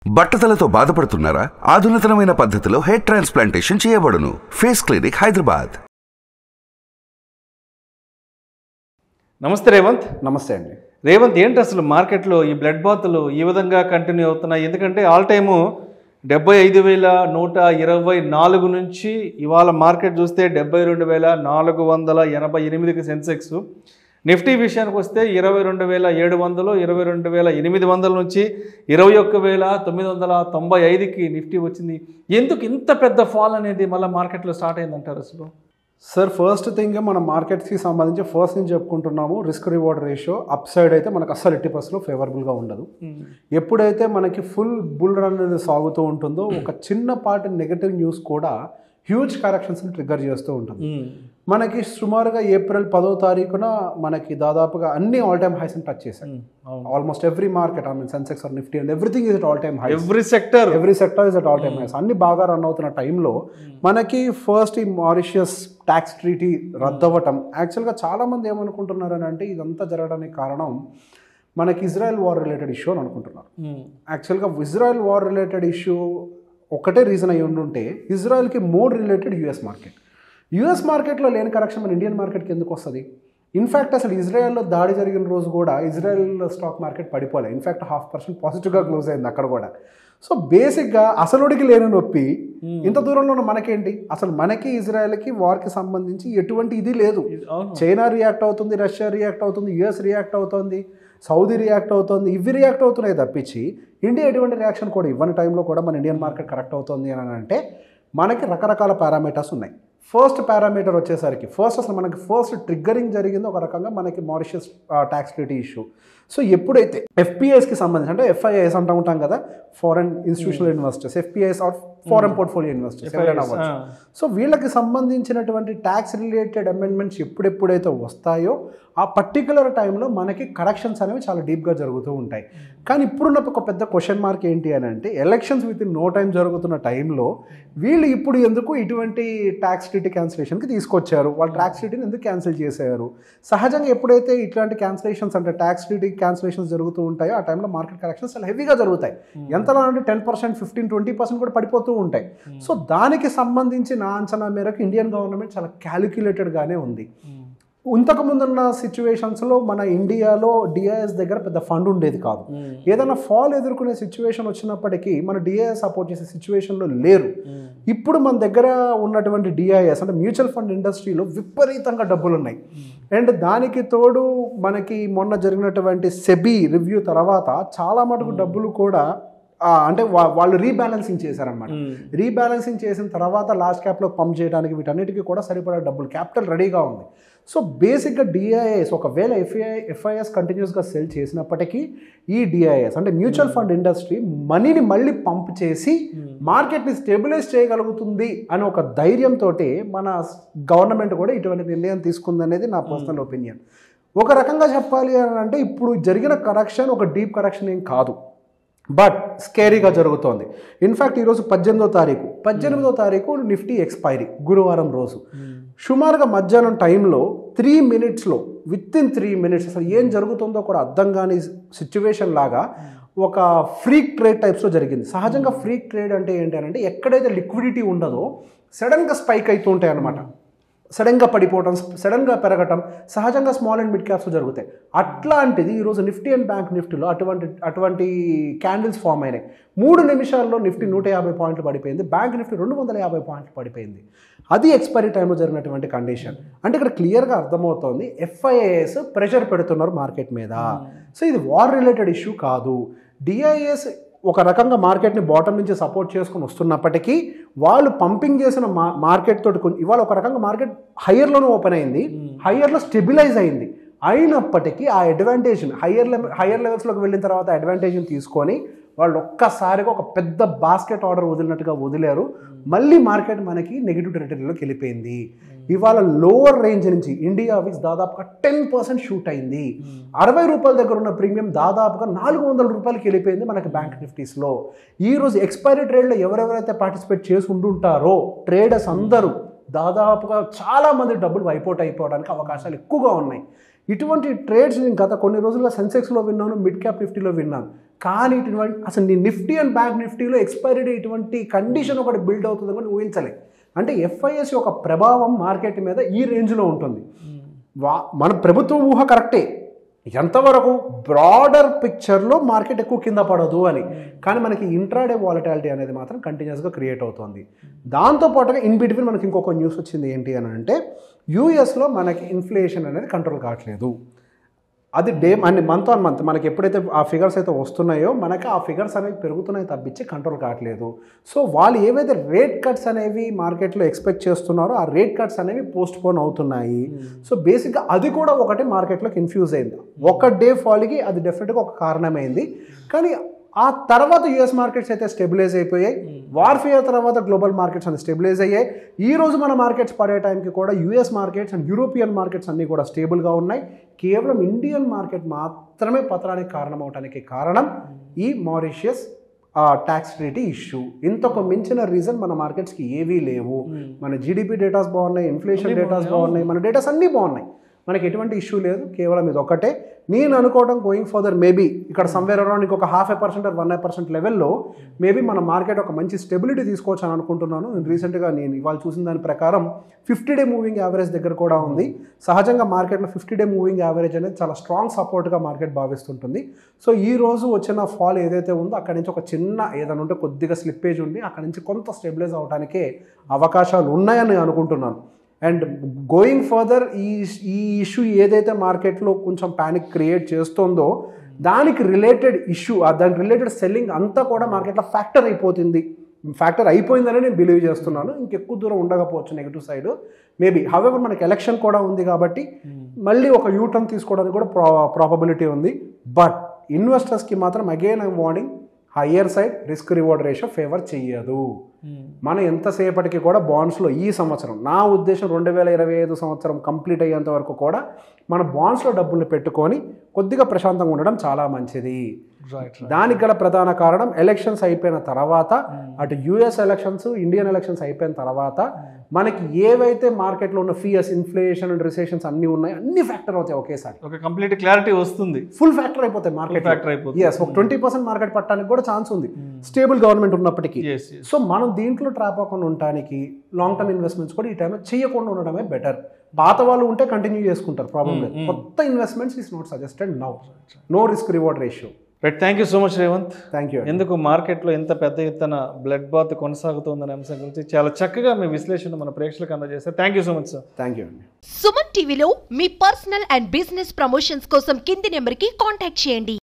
బట్టతలతో బాధపడుతున్నారా? ఆధునితనమైన పద్ధతిలో హెయిర్ ట్రాన్స్ప్లాంటేషన్ చేయబడును. Face clinic, Hyderabad. నమస్తే రేవంత్. నమస్తే అండి. రేవంత్, ఏంటి అసలు మార్కెట్లో ఈ బ్లడ్ బాత్లు ఈ విధంగా కంటిన్యూ అవుతున్నాయి? ఎందుకంటే ఆల్ టైము 75,124 నుంచి ఇవాళ మార్కెట్ చూస్తే 72,488కి సెన్సెక్స్. నిఫ్టీ విషయానికి వస్తే 22,700, 22,800 నుంచి 21,995కి నిఫ్టీ వచ్చింది. ఎందుకు ఇంత పెద్ద ఫాల్ అనేది మళ్ళీ మార్కెట్లో స్టార్ట్ అయిందంటారు అసలు? సార్, ఫస్ట్ థింగ్ మన మార్కెట్స్కి సంబంధించి ఫస్ట్ నుంచి చెప్పుకుంటున్నాము, risk reward ratio upside అయితే మనకు అస్సలు 80% ఫేవరబుల్గా ఉండదు. ఎప్పుడైతే మనకి ఫుల్ బుల్ రన్ అనేది సాగుతూ ఉంటుందో ఒక చిన్నపాటి నెగటివ్ న్యూస్ కూడా హ్యూజ్ కరెక్షన్స్ని ట్రిగ్గర్ చేస్తూ ఉంటుంది. మనకి సుమారుగా ఏప్రిల్ 10వ తారీఖున మనకి దాదాపుగా అన్ని ఆల్ టైమ్ హైస్ టచ్ చేశాయి. Almost every market, I mean Sensex or Nifty and everything is at all time high. Every sector is at all time highs. అన్ని బాగా రన్ అవుతున్న టైంలో మనకి ఫస్ట్ ఈ మారిషియస్ ట్యాక్స్ ట్రీటీ రద్దవటం. యాక్చువల్గా చాలామంది ఏమనుకుంటున్నారు అని అంటే ఇదంతా జరగడానికి కారణం మనకి ఇజ్రాయెల్ వార్ రిలేటెడ్ ఇష్యూ అని అనుకుంటున్నారు. యాక్చువల్గా ఇజ్రాయెల్ వార్ రిలేటెడ్ ఇష్యూ ఒకటే రీజన్ అయ్యి ఉండుంటే ఇజ్రాయెల్కి more related US market. US మార్కెట్లో లేని కరెక్షన్ మన ఇండియన్ మార్కెట్కి ఎందుకు వస్తుంది? ఇన్ఫ్యాక్ట్ అసలు ఇజ్రాయెల్లో దాడి జరిగిన రోజు కూడా ఇజ్రాయెల్ స్టాక్ మార్కెట్ పడిపోలే. ఇన్ఫ్యాక్ట్ 0.5% పాజిటివ్గా క్లోజ్ అయింది అక్కడ కూడా. సో బేసిక్గా అసలుడికి లేని నొప్పి ఇంత దూరంలో ఉన్న మనకేంటి? అసలు మనకి ఇజ్రాయెల్కి వార్కి సంబంధించి ఎటువంటి ఇది లేదు. చైనా రియాక్ట్ అవుతుంది, రష్యా రియాక్ట్ అవుతుంది, యుఎస్ రియాక్ట్ అవుతుంది, సౌదీ రియాక్ట్ అవుతుంది, ఇవి రియాక్ట్ అవుతున్నాయి తప్పించి ఇండియా ఎటువంటి రియాక్షన్ కూడా ఇవ్వని టైంలో కూడా మన ఇండియన్ మార్కెట్ కరెక్ట్ అవుతుంది అని అంటే మనకి రకరకాల పారామీటర్స్ ఉన్నాయి. ఫస్ట్ పారామీటర్ వచ్చేసరికి అసలు మనకి ఫస్ట్ ట్రిగ్గరింగ్ జరిగింది ఒక రకంగా మనకి Mauritius tax treaty issue. So ఎప్పుడైతే ఎఫ్పిఐస్కి సంబంధించి అంటే ఎఫ్ఐఐస్ అంటూ ఉంటాం కదా, foreign institutional investors, FPIs or foreign portfolio investors ఎవరైనా అవ్వచ్చు. సో వీళ్ళకి సంబంధించినటువంటి ట్యాక్స్ రిలేటెడ్ అమెండ్మెంట్స్ ఎప్పుడెప్పుడైతే వస్తాయో ఆ పర్టికులర్ టైంలో మనకి కరెక్షన్స్ అనేవి చాలా డీప్గా జరుగుతూ ఉంటాయి. కానీ ఇప్పుడున్న ఒక పెద్ద క్వశ్చన్ మార్క్ ఏంటి అని అంటే elections within no time జరుగుతున్న టైంలో వీళ్ళు ఇప్పుడు ఎందుకు ఇటువంటి ట్యాక్స్ ట్రీటీ క్యాన్సిలేషన్కి తీసుకొచ్చారు? వాళ్ళు ట్యాక్స్ ట్రీటీని ఎందుకు క్యాన్సిల్ చేశారు? సహజంగా ఎప్పుడైతే ఇట్లాంటి క్యాన్సిలేషన్స్ అంటే ట్యాక్స్ ట్రీటీ క్యాన్సిలేషన్స్ జరుగుతూ ఉంటాయో ఆ టైంలో మార్కెట్ కరెక్షన్స్ చాలా హెవీగా జరుగుతాయి. ఎంతలా అంటే 10%, 15%, 20% కూడా పడిపోతూ ఉంటాయి. సో దానికి సంబంధించి నా అంచనా మేరకు ఇండియన్ గవర్నమెంట్ చాలా క్యాలిక్యులేటెడ్గానే ఉంది. ఇంతకుముందున్న సిచ్యువేషన్స్లో మన ఇండియాలో డిఐఎస్ దగ్గర పెద్ద ఫండ్ ఉండేది కాదు. ఏదైనా ఫాల్ ఎదుర్కొనే సిచ్యువేషన్ వచ్చినప్పటికీ మన డిఐఎస్ సపోర్ట్ చేసే సిచ్యువేషన్లో లేరు. ఇప్పుడు మన దగ్గర ఉన్నటువంటి డిఐఎస్ అంటే మ్యూచువల్ ఫండ్ ఇండస్ట్రీలో విపరీతంగా డబ్బులు ఉన్నాయి. అండ్ దానికి తోడు మనకి మొన్న జరిగినటువంటి సెబీ రివ్యూ తర్వాత చాలా మటుకు డబ్బులు కూడా అంటే వాళ్ళు రీబ్యాలెన్సింగ్ చేశారనమాట. రీబ్యాలెన్సింగ్ చేసిన తర్వాత లాస్ట్ క్యాప్లో పంప్ చేయడానికి వీటన్నిటికీ కూడా సరిపడా డబ్బులు, క్యాపిటల్ రెడీగా ఉంది. సో బేసిక్గా డిఐఎస్ ఒకవేళ ఎఫ్ఐఎస్ కంటిన్యూస్గా సెల్ చేసినప్పటికీ ఈ డిఐఎస్ అంటే మ్యూచువల్ ఫండ్ ఇండస్ట్రీ మనీని మళ్ళీ పంప్ చేసి మార్కెట్ని స్టెబిలైజ్ చేయగలుగుతుంది అని ఒక ధైర్యంతో మన గవర్నమెంట్ కూడా ఇటువంటి నిర్ణయం తీసుకుందనేది నా పర్సనల్ ఒపీనియన్. ఒక రకంగా చెప్పాలి అని అంటే ఇప్పుడు జరిగిన కరెక్షన్ ఒక డీప్ కరెక్షన్ ఏం కాదు, బట్ స్కేరీగా జరుగుతోంది. ఇన్ఫ్యాక్ట్ ఈరోజు 18వ తారీఖు నిఫ్టీ ఎక్స్పైరీ గురువారం రోజు. సుమారుగా మధ్యాహ్నం టైంలో 3 minutesలో విత్ ఇన్ 3 minutes అసలు ఏం జరుగుతుందో కూడా అర్థం కాని సిచ్యువేషన్ లాగా ఒక ఫ్రీక్ ట్రేడ్ టైప్స్లో జరిగింది. సహజంగా ఫ్రీక్ ట్రేడ్ అంటే ఏంటి అని అంటే ఎక్కడైతే లిక్విడిటీ ఉండదో సడన్గా స్పైక్ అవుతూ ఉంటాయి అన్నమాట. సడన్గా పడిపోవటం, సడన్గా పెరగటం సహజంగా స్మాల్ అండ్ మిడ్ క్యాప్స్ జరుగుతాయి. అట్లాంటిది ఈరోజు నిఫ్టీ అండ్ బ్యాంక్ నిఫ్టీలో అటువంటి క్యాండిల్స్ ఫామ్ అయినాయి. 3 నిమిషాల్లో నిఫ్టీ 150 పాయింట్లు పడిపోయింది, బ్యాంక్ నిఫ్టీ 250 పాయింట్లు పడిపోయింది. అది ఎక్స్పైరీ టైంలో జరిగినటువంటి కండిషన్. అంటే ఇక్కడ క్లియర్గా అర్థమవుతోంది ఎఫ్ఐఐఎస్ ప్రెషర్ పెడుతున్నారు మార్కెట్ మీద. సో ఇది వార్ రిలేటెడ్ ఇష్యూ కాదు. డిఐఎస్ ఒక రకంగా మార్కెట్ని బాటమ్ నుంచి సపోర్ట్ చేసుకుని వస్తున్నప్పటికీ వాళ్ళు పంపింగ్ చేసిన మార్కెట్ తోటి ఇవాళ ఒక రకంగా మార్కెట్ హయ్యర్లోనే ఓపెన్ అయింది, హయ్యర్లో స్టెబిలైజ్ అయింది. అయినప్పటికీ ఆ అడ్వాంటేజ్ని హయ్యర్ లెవెల్స్లోకి వెళ్ళిన తర్వాత అడ్వాంటేజ్ని తీసుకొని వాళ్ళు ఒక్కసారిగా ఒక పెద్ద బాస్కెట్ ఆర్డర్ వదిలినట్టుగా వదిలేరు. మళ్ళీ మార్కెట్ మనకి నెగిటివ్ టెరిటరీలోకి వెళ్ళిపోయింది. ఇవాళ లోవర్ రేంజ్ నుంచి ఇండియా విక్స్ దాదాపుగా 10% షూట్ అయింది. 60 రూపాయల దగ్గర ఉన్న ప్రీమియం దాదాపుగా 400 రూపాయలకి వెళ్ళిపోయింది మనకి బ్యాంక్ నిఫ్టీస్లో. ఈరోజు ఎక్స్పైరీ ట్రేడ్లో ఎవరెవరైతే పార్టిసిపేట్ చేసి ఉంటుంటారో ట్రేడర్స్ అందరూ దాదాపుగా చాలామంది డబ్బులు వైపౌట్ అయిపోవడానికి అవకాశాలు ఎక్కువగా ఉన్నాయి. ఇటువంటి ట్రేడ్స్ నేను గత కొన్ని రోజులుగా సెన్సెక్స్లో విన్నాను, మిడ్ క్యాప్ నిఫ్టీలో విన్నాను. కానీ ఇటువంటి అసలు నీ నిఫ్టీ అండ్ బ్యాంక్ నిఫ్టీలో ఎక్స్పైరీ డే ఇటువంటి కండిషన్ ఒకటి బిల్డ్ అవుతుంది అని ఊహించలే. అంటే ఎఫ్ఐఎస్ యొక్క ప్రభావం మార్కెట్ మీద ఈ రేంజ్లో ఉంటుంది. మన ప్రభుత్వం ఊహ కరెక్టే, ఎంతవరకు బ్రాడర్ పిక్చర్లో మార్కెట్ ఎక్కువ కింద పడదు అని. కానీ మనకి ఇంట్రాడే వాలటాలిటీ అనేది మాత్రం కంటిన్యూస్గా క్రియేట్ అవుతుంది. దాంతోపాటుగా ఇన్ బిట్వీన్ మనకి ఇంకొక న్యూస్ వచ్చింది ఏంటి అని అంటే, యూఎస్లో మనకి ఇన్ఫ్లేషన్ అనేది కంట్రోల్ కావట్లేదు. అది మంత్ ఆన్ మంత్ మనకి ఎప్పుడైతే ఆ ఫిగర్స్ అయితే వస్తున్నాయో మనకి ఆ ఫిగర్స్ అనేవి పెరుగుతున్నాయి తప్పించి కంట్రోల్ కావట్లేదు. సో వాళ్ళు ఏవైతే రేట్ కట్స్ అనేవి మార్కెట్లో ఎక్స్పెక్ట్ చేస్తున్నారో ఆ రేట్ కట్స్ అనేవి పోస్ట్ పోన్ అవుతున్నాయి. సో బేసిక్గా అది కూడా ఒకటి మార్కెట్లో కన్ఫ్యూజ్ అయింది. ఒక డే ఫాల్కి అది డెఫినెట్గా ఒక కారణమైంది. కానీ ఆ తర్వాత యూఎస్ మార్కెట్స్ అయితే స్టెబిలైజ్ అయిపోయాయి. వార్ఫేర్ తర్వాత గ్లోబల్ మార్కెట్స్ అన్ని స్టెబిలైజ్ అయ్యాయి. ఈ రోజు మన మార్కెట్స్ పడే టైంకి కూడా US markets and European markets అన్నీ కూడా స్టేబుల్గా ఉన్నాయి. కేవలం ఇండియన్ మార్కెట్ మాత్రమే పతనానికి కారణమవడానికి కారణం ఈ మారిషియస్ ట్యాక్స్ ట్రీటీ ఇష్యూ. ఇంతకు మించిన రీజన్ మన మార్కెట్స్కి ఏవీ లేవు. మన జీడిపి డేటాస్ బాగున్నాయి, ఇన్ఫ్లేషన్ డేటాస్ బాగున్నాయి, మన డేటాస్ అన్నీ బాగున్నాయి. మనకి ఎటువంటి ఇష్యూ లేదు. కేవలం ఇది ఒకటే నేను అనుకోవడం, గోయింగ్ ఫర్దర్ మేబీ ఇక్కడ సమ్వేర్ అరౌండ్ ఇంకొక 0.5% or 1% లెవెల్లో మేబీ మన మార్కెట్ ఒక మంచి స్టెబిలిటీ తీసుకోవచ్చు అని అనుకుంటున్నాను. రీసెంట్గా నేను ఇవాళ చూసిన దాని ప్రకారం 50-day మూవింగ్ యావరేజ్ దగ్గర కూడా ఉంది. సహజంగా మార్కెట్లో 50-day మూవింగ్ యావరేజ్ అనేది చాలా స్ట్రాంగ్ సపోర్ట్గా మార్కెట్ భావిస్తుంటుంది. సో ఈ రోజు వచ్చిన ఫాల్ ఏదైతే ఉందో అక్కడి నుంచి ఒక చిన్న ఏదైనా ఉంటే కొద్దిగా స్లిప్పేజ్ ఉంది, అక్కడి నుంచి కొంత స్టెబిలైజ్ అవడానికే అవకాశాలు ఉన్నాయని నేను అనుకుంటున్నాను. అండ్ గోయింగ్ ఫర్దర్ ఈ ఇష్యూ ఏదైతే మార్కెట్లో కొంచెం ప్యానిక్ క్రియేట్ చేస్తుందో దానికి రిలేటెడ్ ఇష్యూ, దానికి రిలేటెడ్ సెల్లింగ్ అంతా కూడా మార్కెట్లో ఫ్యాక్టర్ అయిపోయిందని నేను బిలీవ్ చేస్తున్నాను. ఇంకెక్కువ దూరం ఉండకపోవచ్చు నెగిటివ్ సైడ్ మేబీ. హవెవర్ మనకి ఎలక్షన్ కూడా ఉంది కాబట్టి మళ్ళీ ఒక యూటర్న్ తీసుకోవడానికి కూడా ప్రాబబిలిటీ ఉంది. బట్ ఇన్వెస్టర్స్కి మాత్రం again I'm warning, higher side risk reward ratio favour చెయ్యదు. మనం ఎంతసేపటికి కూడా బాండ్స్లో ఈ సంవత్సరం నా ఉద్దేశం 2025 సంవత్సరం కంప్లీట్ అయ్యేంత వరకు కూడా మన బాండ్స్లో డబ్బుల్ని పెట్టుకొని కొద్దిగా ప్రశాంతంగా ఉండడం చాలా మంచిది. దానికి గల ప్రధాన కారణం ఎలక్షన్స్ అయిపోయిన తర్వాత, అటు యుఎస్ ఎలక్షన్స్ ఇండియన్ ఎలక్షన్స్ అయిపోయిన తర్వాత మనకి ఏవైతే మార్కెట్లో ఉన్న ఫియర్స్, ఇన్ఫ్లేషన్ అండ్ రిసెషన్స్ అన్నీ ఉన్నాయి, అన్ని ఫ్యాక్టర్ అవుతాయి ఒకేసారి. ఒక కంప్లీట్ క్లారిటీ వస్తుంది, ఫుల్ ఫ్యాక్టర్ అయిపోతాయి మార్కెట్. ఎస్, ఒక 20% మార్కెట్ పట్టడానికి కూడా ఛాన్స్ ఉంది స్టేబుల్ గవర్నమెంట్ ఉన్నప్పటికీ. సో మనం దీంట్లో ట్రాప్ అవ్వకుండా ఉండడానికి లాంగ్ టర్మ్ ఇన్వెస్ట్మెంట్స్ కూడా ఈ టైంలో చేయకుండా ఉండడమే బెటర్. పాత వాళ్ళు ఉంటే కంటిన్యూ చేసుకుంటారు, ప్రాబ్లం లేదు. కొత్త investments is not suggested now. No risk reward ratio. Right, thank you so much Revanth. Thank you. ఎందుకు మార్కెట్లో ఎంత పెద్ద ఎత్తున బ్లడ్ బాత్ కొనసాగుతుందనే అంశం గురించి చాలా చక్కగా మీ విశ్లేషణ మన ప్రేక్షకులకు అందజేస్తారు. Thank you so much sir. Thank you అండి. సుమన్ టీవీలో మీ పర్సనల్ అండ్ బిజినెస్ ప్రమోషన్స్ కోసం కింది నెంబర్కి కాంటాక్ట్ చేయండి.